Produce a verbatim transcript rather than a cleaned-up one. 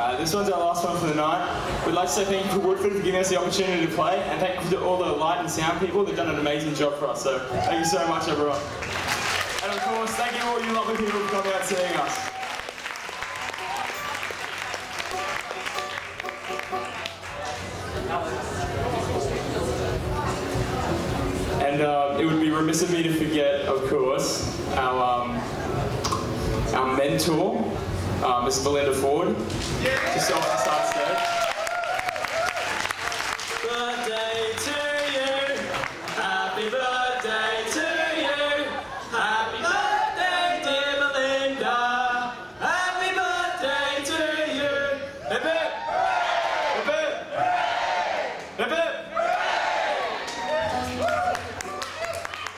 Uh, this one's our last one for the night. We'd like to say thank you to Woodford for giving us the opportunity to play, and thank you to all the light and sound people. They've done an amazing job for us, so thank you so much, everyone. And of course, thank you all you lovely people for coming out and seeing us. And uh, it would be remiss of me to forget, of course, our, um, our mentor, uh, Miss Belinda Ford, just off the side stage.